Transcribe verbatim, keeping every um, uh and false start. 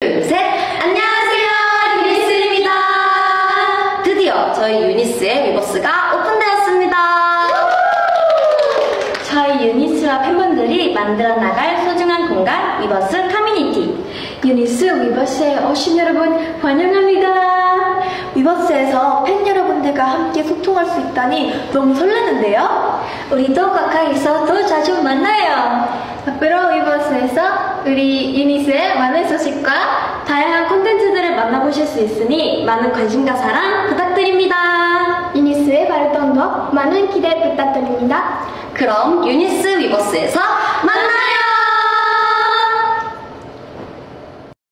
둘, 셋! 안녕하세요, 유니스입니다. 드디어 저희 유니스의 위버스가 오픈되었습니다. 저희 유니스와 팬분들이 만들어 나갈 소중한 공간 위버스 커뮤니티. 유니스 위버스에 오신 여러분 환영합니다. 위버스에서 팬 여러분들과 함께 소통할 수 있다니 너무 설레는데요? 우리도 가까이서 더 자주 만나요. 앞으로 위버스에서 우리 유니스의 많은 소식과 다양한 콘텐츠들을 만나보실 수 있으니 많은 관심과 사랑 부탁드립니다. 유니스의 발전도 많은 기대 부탁드립니다. 그럼 유니스 위버스에서 만나요!